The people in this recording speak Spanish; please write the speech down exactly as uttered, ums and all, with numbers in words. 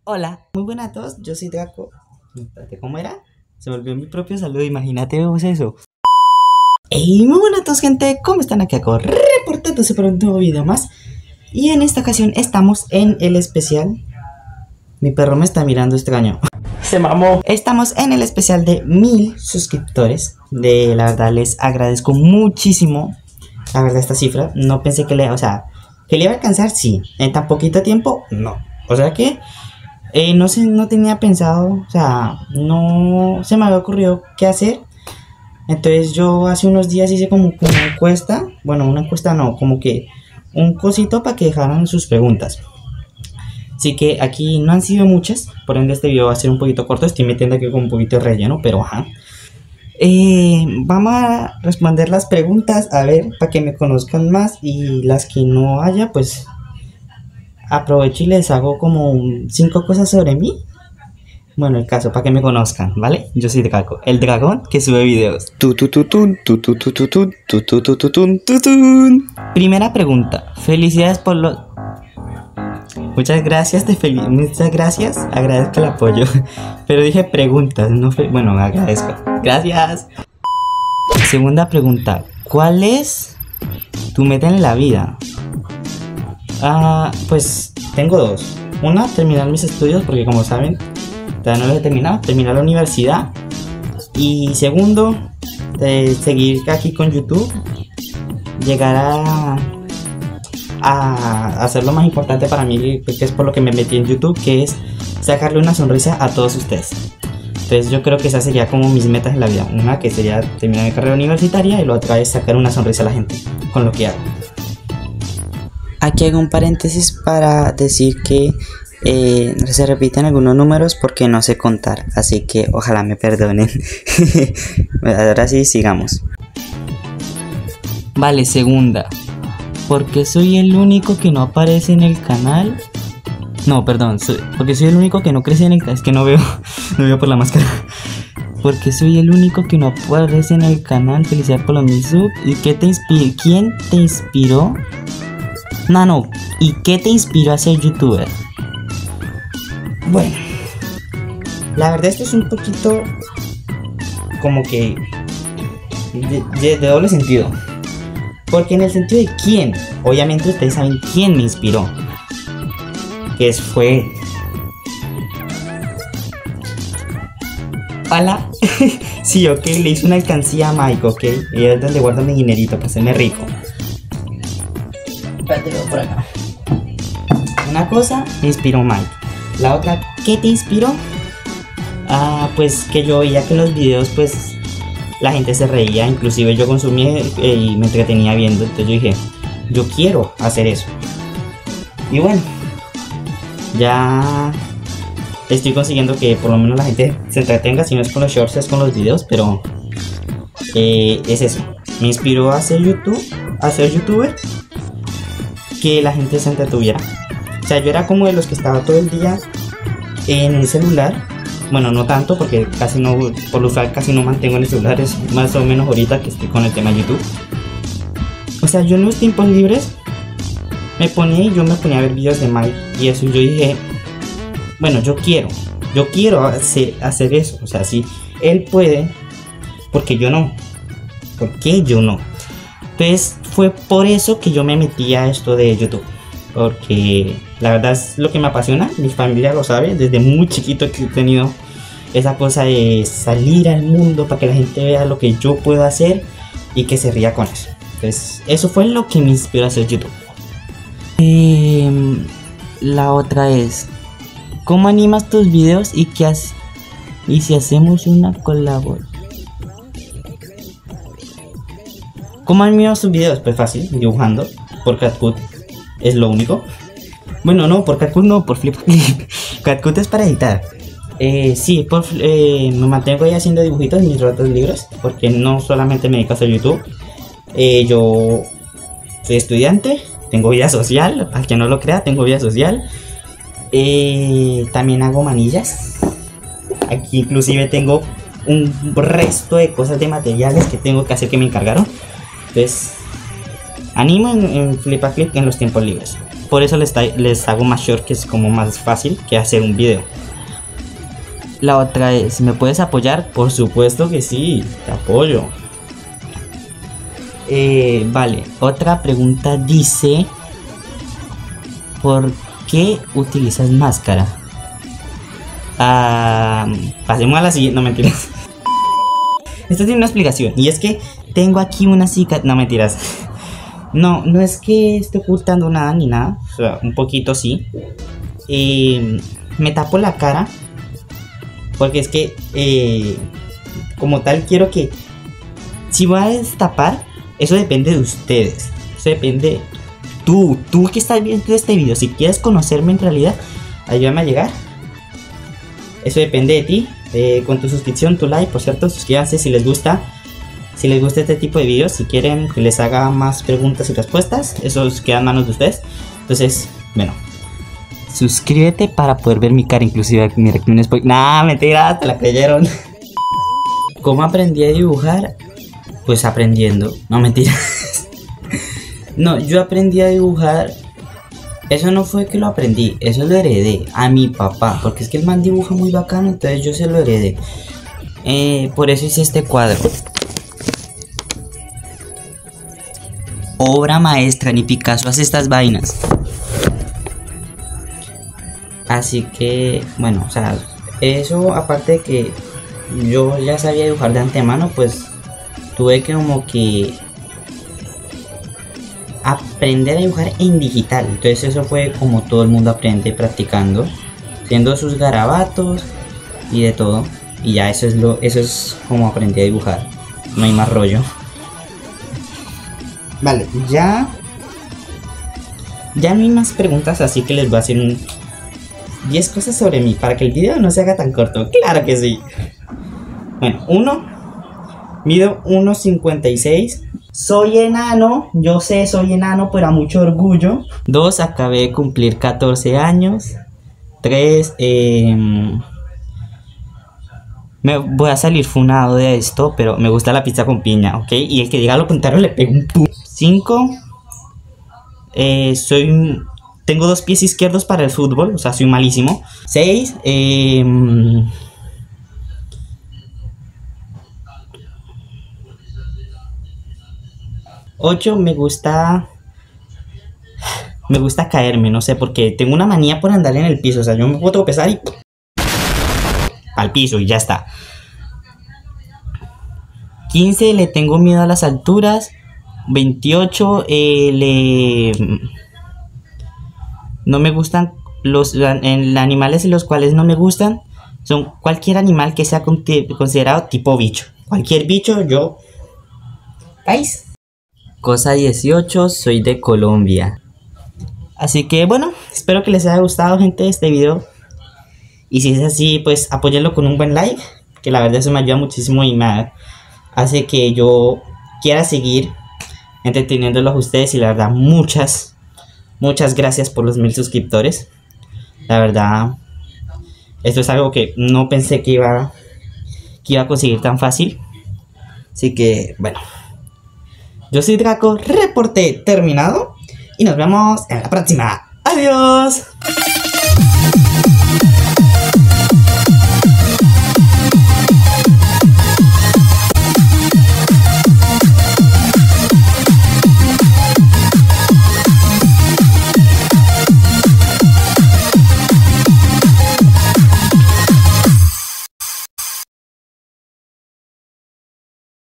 Hola, muy buenas a todos, yo soy Draco. Espérate, ¿cómo era? Se volvió mi propio saludo, imagínate vos eso. Hey, muy buenas a todos, gente, ¿cómo están? Aquí acá reportándose para un nuevo video más. Y en esta ocasión estamos en el especial. Mi perro me está mirando extraño. Se mamó. Estamos en el especial de mil suscriptores. De la verdad les agradezco muchísimo. La verdad esta cifra, no pensé que le, o sea, que le iba a alcanzar, sí. En tan poquito tiempo, no. O sea que eh, no sé, no tenía pensado, o sea, no se me había ocurrido qué hacer. Entonces yo hace unos días hice como, como una encuesta. Bueno, una encuesta no, como que un cosito para que dejaran sus preguntas. Así que aquí no han sido muchas, por ende este video va a ser un poquito corto. Estoy metiendo aquí con un poquito de relleno, pero ajá. Eh, vamos a responder las preguntas, a ver, para que me conozcan más. Y las que no haya, pues aprovecho y les hago como cinco cosas sobre mí. Bueno, el caso, para que me conozcan, ¿vale? Yo soy Draco, el dragón que sube videos. Tu, tu, tu, tun, tu, tu, tu, tu, tun, tu, tu, tu, tu, tun, tu, tun. Primera pregunta. Felicidades por lo... Muchas gracias, te fel... Muchas gracias, agradezco el apoyo. Pero dije preguntas, no fe... Bueno, agradezco. Gracias. Segunda pregunta. ¿Cuál es tu meta en la vida? Ah, pues tengo dos. Una, terminar mis estudios, porque como saben, todavía no los he terminado, terminar la universidad. Y segundo, de seguir aquí con YouTube, llegar a, a hacer lo más importante para mí, que es por lo que me metí en YouTube, que es sacarle una sonrisa a todos ustedes. Entonces yo creo que esas serían como mis metas en la vida. Una que sería terminar mi carrera universitaria y la otra es sacar una sonrisa a la gente con lo que hago. Aquí hago un paréntesis para decir que eh, se repiten algunos números porque no sé contar, así que ojalá me perdonen. Ahora sí, sigamos. Vale, segunda. ¿Por qué soy el único que no aparece en el canal? No, perdón, soy, porque soy el único que no crece en el canal. Es que no veo, no veo por la máscara. Porque soy el único que no aparece en el canal. Felicidades por los mil subs. ¿Y qué te inspiró? ¿Quién te inspiró? No, no. ¿Y qué te inspiró a ser youtuber? Bueno, la verdad esto es un poquito como que de, de, de doble sentido. Porque en el sentido de quién, obviamente ustedes saben quién me inspiró. Que fue... Hola. Sí, ok, le hice una alcancía a Mike, ok. Y es donde guardo mi dinerito para hacerme rico. Espérate, por acá. Una cosa me inspiró Mike. La otra, ¿qué te inspiró? Ah, pues que yo veía que en los videos pues la gente se reía, inclusive yo consumía eh, y me entretenía viendo. Entonces yo dije, yo quiero hacer eso. Y bueno, ya estoy consiguiendo que por lo menos la gente se entretenga. Si no es con los shorts, es con los videos. Pero eh, es eso. Me inspiró a hacer YouTube, a ser youtuber, que la gente se entretuviera. O sea, yo era como de los que estaba todo el día en el celular. Bueno, no tanto, porque casi no, por lo usual casi no mantengo en el celular. Es más o menos ahorita que estoy con el tema de YouTube. O sea, yo en los tiempos libres me ponía y yo me ponía a ver videos de Mike y eso. Y yo dije, bueno, yo quiero, yo quiero hacer, hacer eso. O sea, si él puede, porque yo no. ¿Por qué yo no? Entonces fue por eso que yo me metí a esto de YouTube. Porque la verdad es lo que me apasiona. Mi familia lo sabe. Desde muy chiquito que he tenido esa cosa de salir al mundo para que la gente vea lo que yo puedo hacer y que se ría con eso. Entonces eso fue lo que me inspiró a hacer YouTube. Eh, la otra es, ¿cómo animas tus videos y qué haces? Y si hacemos una colaboración. ¿Cómo animas tus videos? Pues fácil, dibujando por CapCut. Es lo único. Bueno, no, por CapCut no, por Flipaclip. CapCut es para editar. Eh, sí, por, eh, me mantengo ahí haciendo dibujitos en mis ratos libres. Porque no solamente me dedico a hacer YouTube. Eh, yo soy estudiante, tengo vida social. Al que no lo crea, tengo vida social. Eh, también hago manillas. Aquí inclusive tengo un resto de cosas de materiales que tengo que hacer que me encargaron. Entonces, animo en, en Flipaclip en los tiempos libres. por eso les, les hago más short, que es como más fácil que hacer un video. La otra es, ¿me puedes apoyar? Por supuesto que sí, te apoyo. Eh, vale, otra pregunta dice, ¿por qué utilizas máscara? Ah, pasemos a la siguiente, no mentiras. Esto tiene una explicación, y es que tengo aquí una cicatriz, no mentiras. No, no es que esté ocultando nada ni nada, o sea, un poquito sí. Eh, me tapo la cara, porque es que, eh, como tal, quiero que, si voy a destapar, eso depende de ustedes, eso depende, tú, tú que estás viendo este video, si quieres conocerme en realidad, ayúdame a llegar. Eso depende de ti, eh, con tu suscripción, tu like, por cierto, suscríbanse si les gusta. Si les gusta este tipo de videos, si quieren que les haga más preguntas y respuestas, eso queda en manos de ustedes. Entonces, bueno, suscríbete para poder ver mi cara, inclusive mi reacción spoiler. Nah, mentira, te la creyeron. ¿Cómo aprendí a dibujar? Pues aprendiendo, no mentiras. No, yo aprendí a dibujar. Eso no fue que lo aprendí, eso lo heredé a mi papá, porque es que el man dibuja muy bacano, entonces yo se lo heredé. Eh, por eso hice este cuadro. Obra maestra, ni Picasso hace estas vainas. Así que, bueno, o sea, eso aparte de que yo ya sabía dibujar de antemano, pues tuve que como que aprender a dibujar en digital. Entonces eso fue como todo el mundo aprende practicando, haciendo sus garabatos y de todo. Y ya eso es lo, eso es como aprendí a dibujar. No hay más rollo. Vale, ya Ya no hay más preguntas, así que les voy a hacer un diez cosas sobre mí para que el video no se haga tan corto. Claro que sí. Bueno, uno, mido uno cincuenta y seis. Soy enano, yo sé, soy enano, pero a mucho orgullo. Dos, acabé de cumplir catorce años. Tres, eh, me voy a salir funado de esto, pero me gusta la pizza con piña, ¿ok? Y el que diga lo contrario le pego un pum. Cinco, eh, soy, tengo dos pies izquierdos para el fútbol, o sea, soy malísimo. Seis, eh, ocho, me gusta, me gusta caerme, no sé, porque tengo una manía por andar en el piso, o sea, yo me puedo tropezar y al piso y ya está. quince, le tengo miedo a las alturas. veintiocho, eh, le... no me gustan los en animales, los cuales no me gustan son cualquier animal que sea considerado tipo bicho. Cualquier bicho, yo... ¿País? Cosa dieciocho, soy de Colombia. Así que bueno, espero que les haya gustado, gente, este video. Y si es así, pues apóyenlo con un buen like, que la verdad eso me ayuda muchísimo y me hace que yo quiera seguir entreteniéndolos a ustedes. Y la verdad, muchas, muchas gracias por los mil suscriptores. La verdad, esto es algo que no pensé que iba, que iba a conseguir tan fácil. Así que, bueno, yo soy Draco, reporte terminado. Y nos vemos en la próxima. ¡Adiós!